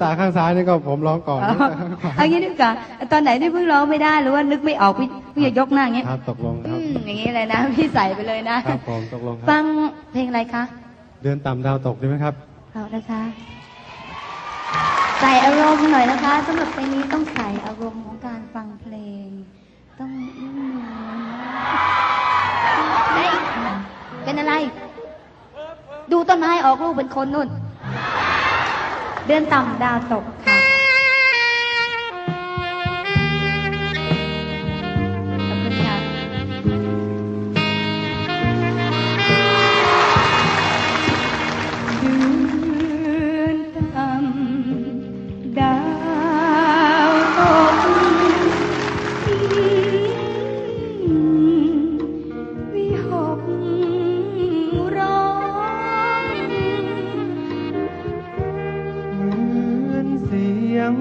ตาข้างซ้ายนี่ก็ผมร้องก่อนเอางี้ดีกว่าตอนไหนที่เพิ่งร้องไม่ได้หรือว่านึกไม่ออกพี่จะยกหน้าอย่างเงี้ยครับตกลงครับอย่างงี้เลยนะพี่ใส่ไปเลยนะครับผมตกลงครับฟังเพลงอะไรคะเดือนต่ำดาวตกดีไหมครับเอานะคะใส่อารมณ์หน่อยนะคะสำหรับเพลงนี้ต้องใส่อารมณ์ของการฟังเพลงต้องไม่เป็นอะไรดูต้นไม้ออกลูกเป็นคนนู่นเดือนต่ำดาวตกค่ะขอบคุณค่ะเดือนต่ำดาวตกวิหกร้องเหมือนเสียง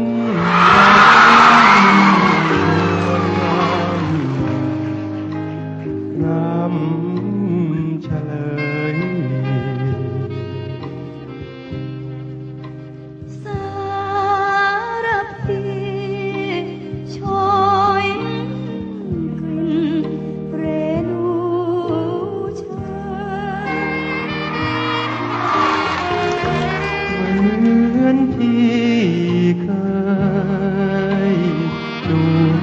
รำเฉลยสารพีชอยกลิ่นเรนูเชยเหมือนที่เคยดู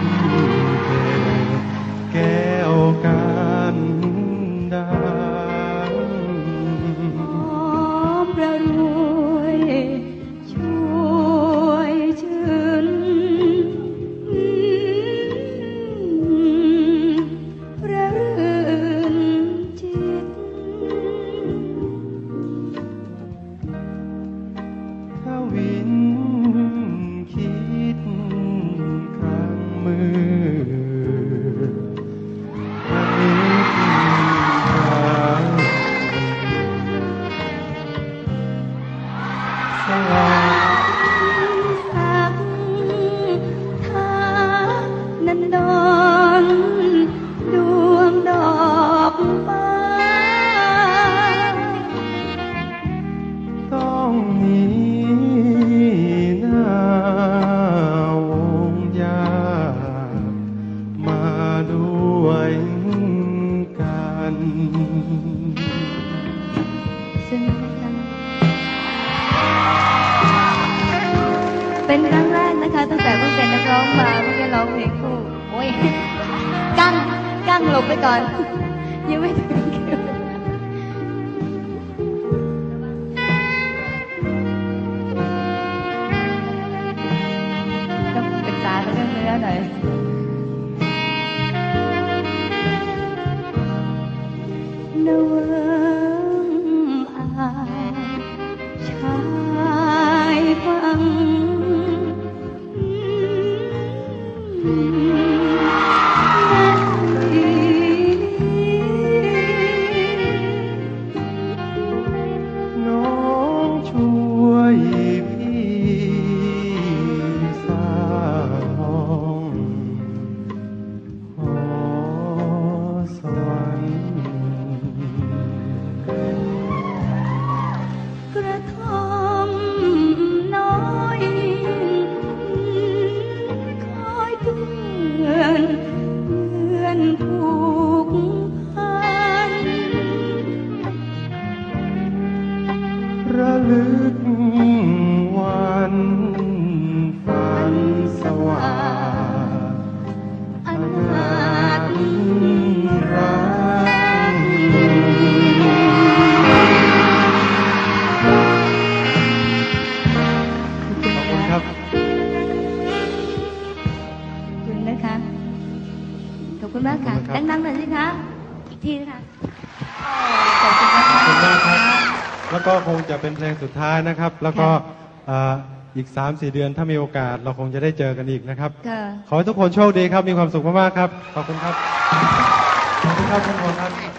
แก้วกันดังหอมระรวยช่วยชื่นระรื่นจิตถ้าวินคิดครั้งมือระลึกสว่างสักทานันดอนดวงดอกฟ้าต้องมีหน้าวงยามาด้วยกันซึ่งเป็นครั้งแรกนะคะตั้งแต่เพิ่งเป็นนักร้องมาเพิ่งได้ร้องเพลงคู่โอ้ยกั้งหลบไปก่อนยังไม่ถึงคิวต้องปรึกษาเรื่องเนื้อหน่อยนวงอาชายฟังน้องช่วยพี่สร้างห้องหอสวรรค์กระท่อมน้อยคอยเตือนผูกพันระลึกวันฝันสว่างอันอาจรักขอบคุณครับขอบคุณนะคะขอบคุณมากค่ะดังๆหน่อยสิคะอีกทีนะคะขอบคุณมากค่ะแล้วก็คงจะเป็นเพลงสุดท้ายนะครับ แล้วก็อีก 3-4 เดือนถ้ามีโอกาสเราคงจะได้เจอกันอีกนะครับขอให้ทุกคนโชคดีครับมีความสุขมากๆครับขอบคุณครับขอบคุณครับทุกคนครับ